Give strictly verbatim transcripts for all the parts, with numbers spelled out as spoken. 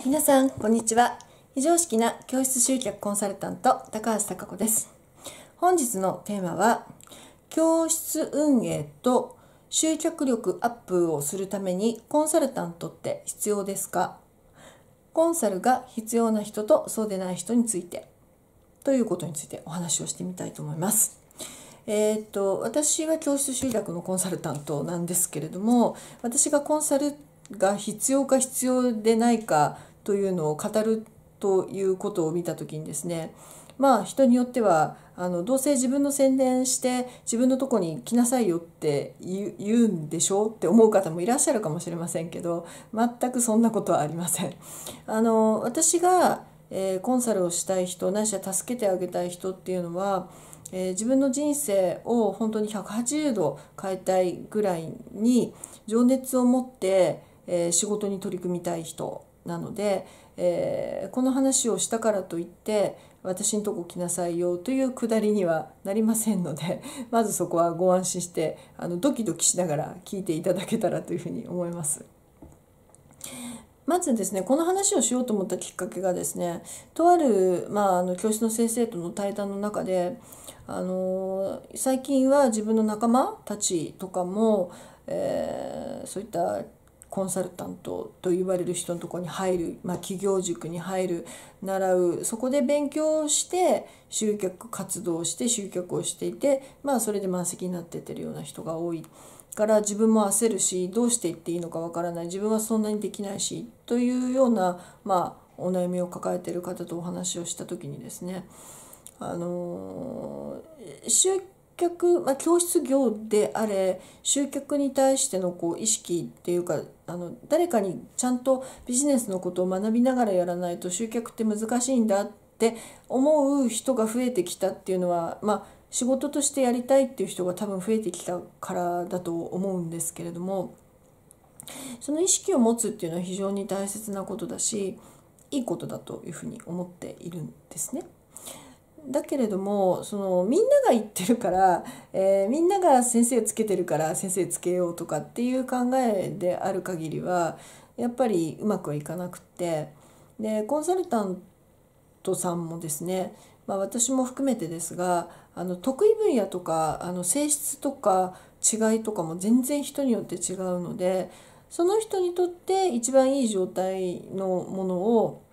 皆さんこんにちは。非常識な教室集客コンサルタント高橋貴子です。本日のテーマは、教室運営と集客力アップをするためにコンサルタントって必要ですか？コンサルが必要な人とそうでない人についてということについてお話をしてみたいと思います。えー、っと私は教室集客のコンサルタントなんですけれども、私がコンサルが必要か必要でないかというのを語るということを見たときにですね、まあ人によってはあのどうせ自分の宣伝して自分のとこに来なさいよって言うんでしょうって思う方もいらっしゃるかもしれませんけど、全くそんなことはありません。あの私が、えーコンサルをしたい人ないしは助けてあげたい人っていうのは、えー自分の人生を本当にひゃくはちじゅうど変えたいぐらいに情熱を持って、えー仕事に取り組みたい人なので、えーこの話をしたからといって私のとこ来なさいよというくだりにはなりませんので、まずそこはご安心してあのドキドキしながら聞いていただけたらというふうに思います。まずですね、この話をしようと思ったきっかけがですね、とある、まあ、あの教室の先生との対談の中で、あの最近は自分の仲間たちとかも、えーそういったコンサルタントと言われる人のところに入る、まあ、企業塾に入る、習う、そこで勉強して集客活動をして集客をしていて、まあ、それで満席になってってるような人が多い。から自分も焦るし、どうしていっていいのかわからない、自分はそんなにできないしというような、まあ、お悩みを抱えている方とお話をした時にですね、あの集客、まあ、教室業であれ集客に対してのこう意識っていうか、あの誰かにちゃんとビジネスのことを学びながらやらないと集客って難しいんだって思う人が増えてきたっていうのは、まあ仕事としてやりたいっていう人が多分増えてきたからだと思うんですけれども、その意識を持つっていうのは非常に大切なことだし、いいことだというふうに思っているんですね。だけれども、そのみんなが言ってるから、えーみんなが先生つけてるから先生つけようとかっていう考えである限りはやっぱりうまくはいかなくって、でコンサルタントさんもですね、まあ、私も含めてですが、あの得意分野とかあの性質とか違いとかも全然人によって違うので、その人にとって一番いい状態のものを、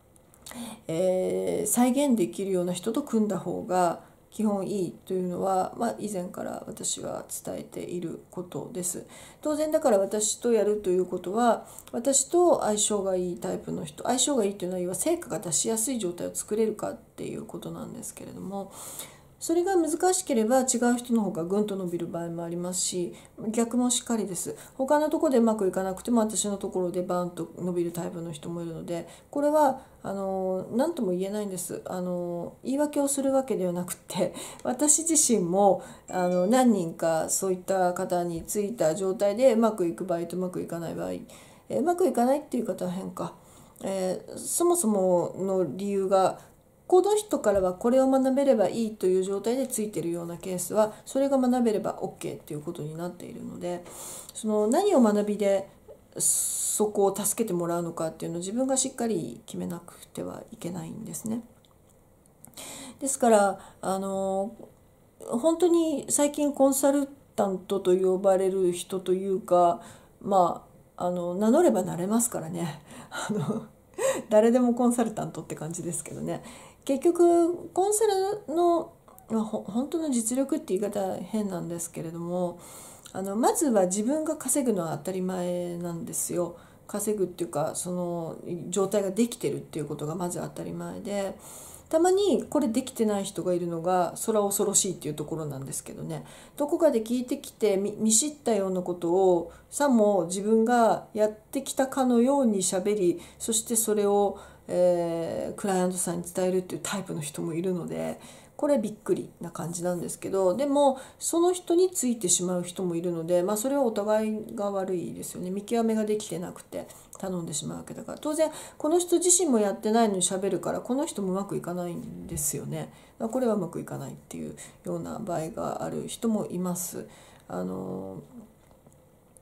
えー再現できるような人と組んだ方が基本いいというのは、まあ、以前から私は伝えていることです。当然だから私とやるということは、私と相性がいいタイプの人、相性がいいというのは要は成果が出しやすい状態を作れるかっていうことなんですけれども、それが難しければ違う人の方がぐんと伸びる場合もありますし、逆もしっかりです。他のところでうまくいかなくても私のところでバーンと伸びるタイプの人もいるので、これはあの何とも言えないんです。あの言い訳をするわけではなくて、私自身もあの何人かそういった方についた状態でうまくいく場合とうまくいかない場合、えうまくいかないっていう方は変か、えーそもそもの理由がこの人からはこれを学べればいいという状態でついているようなケースは、それが学べれば OK っていうことになっているので、その何を学びでそこを助けてもらうのかっていうのを自分がしっかり決めなくてはいけないんですね。ですからあの本当に最近コンサルタントと呼ばれる人というか、まああの名乗ればなれますからね。あの誰でもコンサルタントって感じですけどね。結局コンサルの、まあ、ほ本当の実力って言い方は変なんですけれども、あのまずは自分が稼ぐのは当たり前なんですよ。稼ぐっていうか、その状態ができてるっていうことがまず当たり前で、たまにこれできてない人がいるのがそれは恐ろしいっていうところなんですけどね。どこかで聞いてきて見見知ったようなことをさも自分がやってきたかのようにしゃべり、そしてそれを、えークライアントさんに伝えるっていうタイプの人もいるので、これびっくりな感じなんですけど、でもその人についてしまう人もいるので、まあ、それはお互いが悪いですよね。見極めができてなくて頼んでしまうわけだから、当然この人自身もやってないのに喋るからこの人もうまくいかないんですよね。これはうまくいかないっていうような場合がある人もいます。あの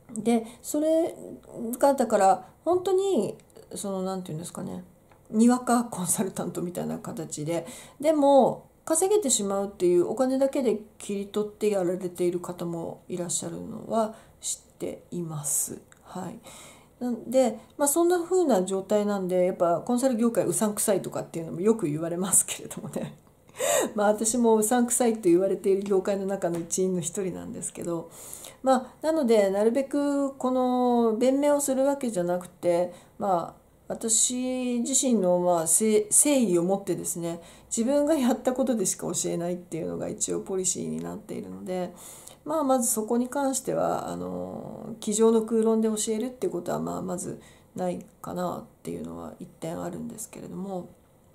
でそれがだから本当にその何て言うんですかね、にわかコンサルタントみたいな形で、でも稼げてしまうっていうお金だけで切り取ってやられている方もいらっしゃるのは知っています。はい。なんで、まあ、そんな風な状態なんでやっぱコンサル業界うさんくさいとかっていうのもよく言われますけれどもねまあ私もうさんくさいと言われている業界の中の一員の一人なんですけど、まあなのでなるべくこの弁明をするわけじゃなくて、まあ私自身のまあ誠意を持ってですね、自分がやったことでしか教えないっていうのが一応ポリシーになっているので、まあまずそこに関してはあの机上の空論で教えるっていうことはまあまずないかなっていうのは一点あるんですけれども、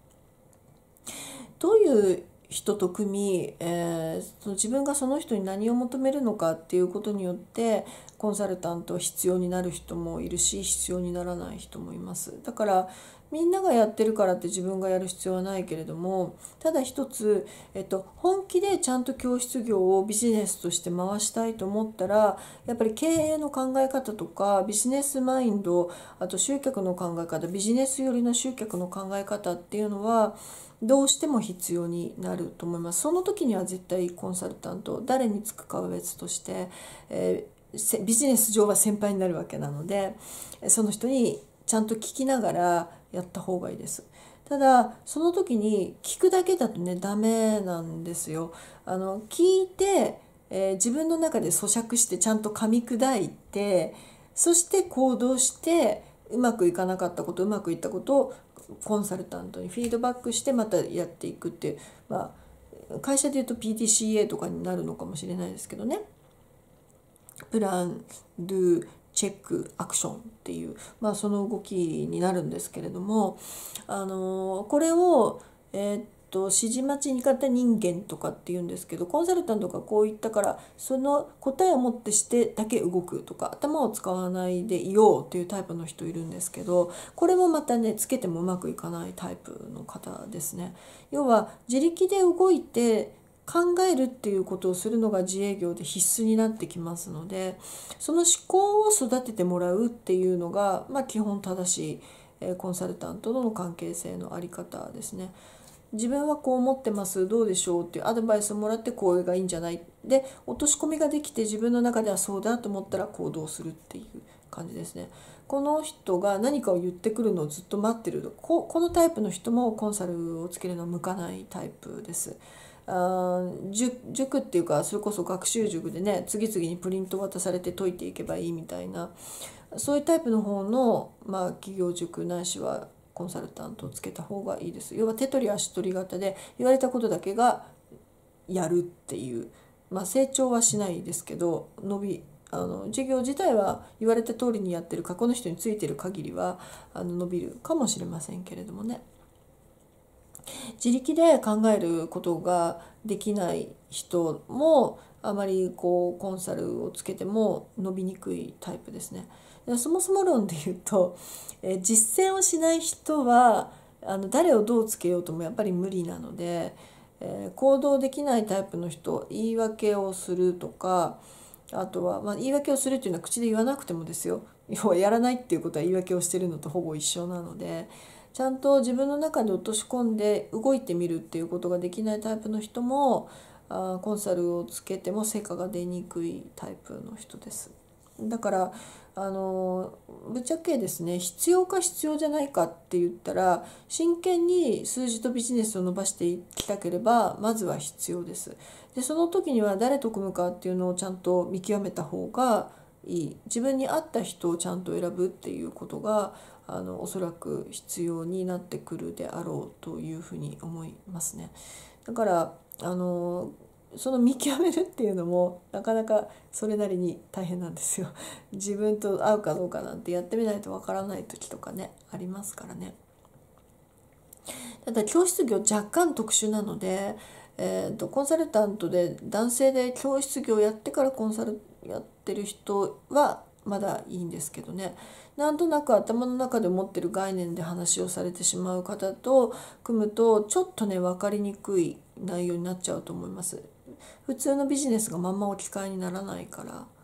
どういう人と組み、えーその自分がその人に何を求めるのかっていうことによってコンサルタント必要になる人もいるし必要にならない人もいます。だからみんながやってるからって自分がやる必要はないけれども、ただ一つ、えっと、本気でちゃんと教室業をビジネスとして回したいと思ったらやっぱり経営の考え方とかビジネスマインド、あと集客の考え方、ビジネス寄りの集客の考え方っていうのはどうしても必要になると思います。その時には絶対コンサルタント、誰につくかは別として、えービジネス上は先輩になるわけなので、その人にちゃんと聞きながらやった方がいいです。ただその時に聞くだけだとねダメなんですよ。あの聞いて、えー自分の中で咀嚼してちゃんと噛み砕いて、そして行動してうまくいかなかったこと、うまくいったことをコンサルタントにフィードバックしてまたやっていくっていう、まあ、会社でいうと ピーディーシーエー とかになるのかもしれないですけどね。プラン、ドゥ、チェック、アクションっていう、まあ、その動きになるんですけれども、あのこれを、えーっと指示待ち味方人間とかっていうんですけど、コンサルタントがこう言ったからその答えをもってしてだけ動くとか頭を使わないでいようっていうタイプの人いるんですけど、これもまたねつけてもうまくいかないタイプの方ですね。要は自力で動いて考えるっていうことをするのが自営業で必須になってきますので、その思考を育ててもらうっていうのが、まあ、基本正しいえコンサルタントとの関係性のあり方ですね。自分はこう思ってますどうでしょうっていうアドバイスをもらってこれがいいんじゃないで落とし込みができて自分の中ではそうだと思ったら行動するっていう感じですね。この人が何かを言ってくるのをずっと待ってる、ここのタイプの人もコンサルをつけるのは向かないタイプです。あ塾、塾っていうかそれこそ学習塾でね次々にプリント渡されて解いていけばいいみたいな、そういうタイプの方の、まあ、企業塾ないしはコンサルタントをつけた方がいいです。要は手取り足取り型で言われたことだけがやるっていう、まあ、成長はしないですけど伸びあの授業自体は言われた通りにやってる過去の人についてる限りはあの伸びるかもしれませんけれどもね。自力で考えることができない人もあまりこうコンサルをつけても伸びにくいタイプですね。そもそも論で言うと、え実践をしない人はあの誰をどうつけようともやっぱり無理なので、えー行動できないタイプの人言い訳をするとか、あとは、まあ、言い訳をするっていうのは口で言わなくてもですよ、要はやらないっていうことは言い訳をしてるのとほぼ一緒なので、ちゃんと自分の中に落とし込んで動いてみるっていうことができないタイプの人もあコンサルをつけても成果が出にくいタイプの人です。だからあのぶっちゃけですね、必要か必要じゃないかって言ったら真剣に数字とビジネスを伸ばしていきたければまずは必要です。でその時には誰と組むかっていうのをちゃんと見極めた方がいい。自分に合った人をちゃんと選ぶっていうことがあのおそらく必要になってくるであろうというふうに思いますね。だからあのその見極めるっていうのもなかなかそれなりに大変なんですよ。自分と合うかどうかなんてやってみないとわからない時とかねありますからね。ただ教室業若干特殊なので、えーと、コンサルタントで男性で教室業やってからコンサルやってる人はまだいいんですけどね、なんとなく頭の中で持ってる概念で話をされてしまう方と組むとちょっとね分かりにくい内容になっちゃうと思います。普通のビジネスがまんま置き換えにならないから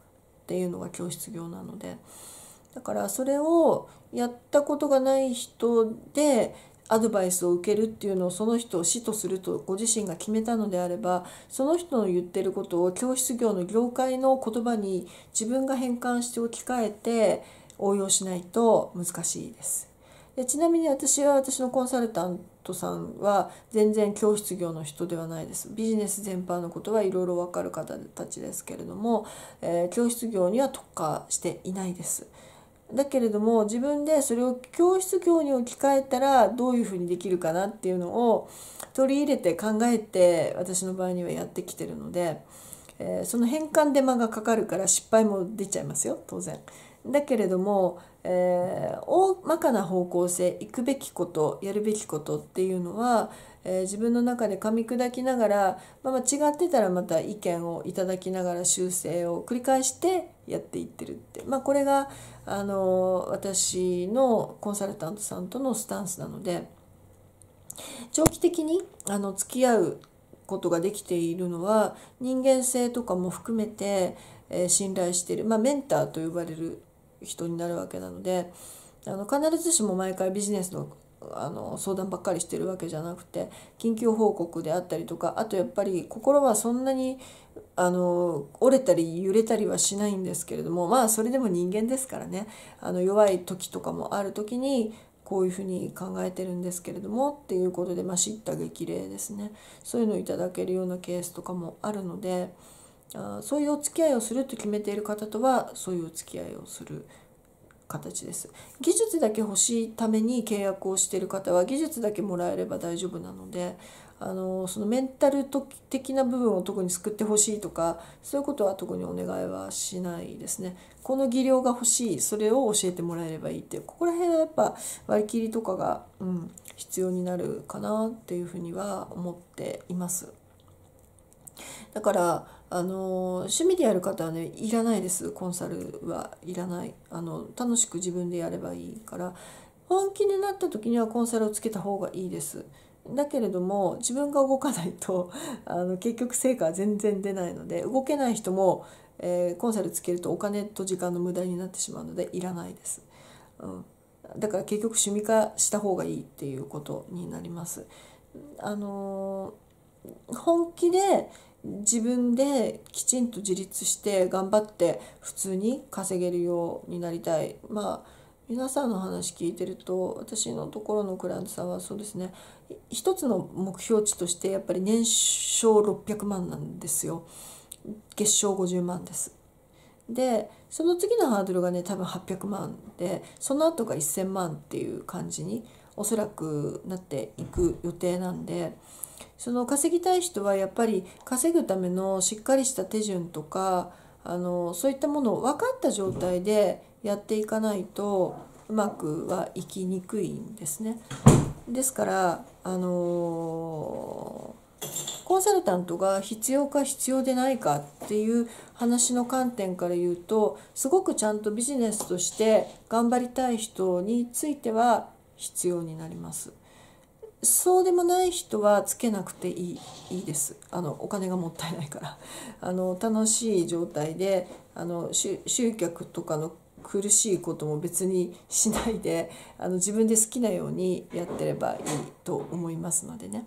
っていうのが教室業なので、だからそれをやったことがない人でアドバイスを受けるっていうのをその人を師とするとご自身が決めたのであれば、その人の言ってることを教室業の業界の言葉に自分が変換して置き換えて応用しないと難しいです。でちなみに私は私のコンサルタントさんは全然教室業の人ではないです。ビジネス全般のことはいろいろ分かる方たちですけれども、えー、教室業には特化していないです。だけれども自分でそれを教室業に置き換えたらどういうふうにできるかなっていうのを取り入れて考えて私の場合にはやってきてるので、えー、その変換手間がかかるから失敗も出ちゃいますよ、当然。だけれども、えー、大まかな方向性、行くべきこと、やるべきことっていうのは、えー、自分の中で噛み砕きながら、まあ、間違ってたらまた意見をいただきながら修正を繰り返してやっていってるって、まあ、これがあの私のコンサルタントさんとのスタンスなので、長期的にあの付き合うことができているのは人間性とかも含めて、えー、信頼している、まあ、メンターと呼ばれる人になるわけなので、あの必ずしも毎回ビジネスのあの相談ばっかりしてるわけじゃなくて、近況報告であったりとか、あとやっぱり心はそんなにあの折れたり揺れたりはしないんですけれども、まあそれでも人間ですからね、あの弱い時とかもある時にこういうふうに考えてるんですけれどもっていうことで、まあ、叱咤激励ですね、そういうのをいただけるようなケースとかもあるので、あそういうお付き合いをすると決めている方とはそういうお付き合いをする形です。技術だけ欲しいために契約をしている方は技術だけもらえれば大丈夫なので、あのそのメンタル的な部分を特に救ってほしいとかそういうことは特にお願いはしないですね。この技量が欲しい、それを教えてもらえればいいっていう、ここら辺はやっぱ割り切りとかが、うん、必要になるかなっていうふうには思っています。だからあの趣味でやる方はねいらないです。コンサルはいらない。あの楽しく自分でやればいいから、本気になった時にはコンサルをつけた方がいいです。だけれども自分が動かないとあの結局成果は全然出ないので、動けない人も、えー、コンサルつけるとお金と時間の無駄になってしまうのでいらないです、うん、だから結局趣味化した方がいいっていうことになります。あの本気で自分できちんと自立して頑張って普通に稼げるようになりたい。まあ皆さんの話聞いてると私のところのクライアントさんはそうですね、一つの目標値としてやっぱり年商ろっぴゃくまんなんですよ。月商ごじゅうまんです。でその次のハードルがね多分はっぴゃくまんで、その後がせんまんっていう感じにおそらくなっていく予定なんで、その稼ぎたい人はやっぱり稼ぐためのしっかりした手順とかあのそういったものを分かった状態でやっていかないとうまくはいきにくいんですね。ですからあのコンサルタントが必要か必要でないかっていう話の観点から言うと、すごくちゃんとビジネスとして頑張りたい人については必要になります。そうでもない人はつけなくていい、いいです。あのお金がもったいないからあの楽しい状態であの集客とかの苦しいことも別にしないであの自分で好きなようにやってればいいと思いますのでね。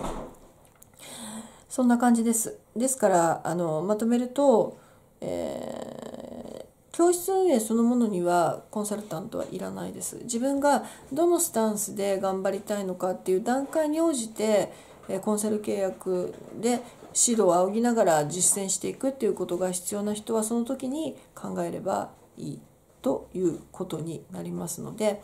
そんな感じです。ですからあのまとめると、えー教室運営そのものにはコンサルタントはいらないです。自分がどのスタンスで頑張りたいのかっていう段階に応じてコンサル契約で指導を仰ぎながら実践していくっていうことが必要な人はその時に考えればいいということになりますので、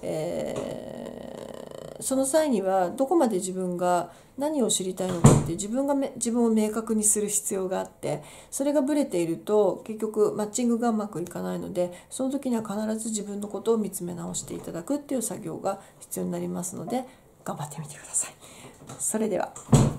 えー、その際にはどこまで自分が何を知りたいのかって自分がめ自分を明確にする必要があって、それがブレていると結局マッチングがうまくいかないので、その時には必ず自分のことを見つめ直していただくっていう作業が必要になりますので頑張ってみてください。それでは。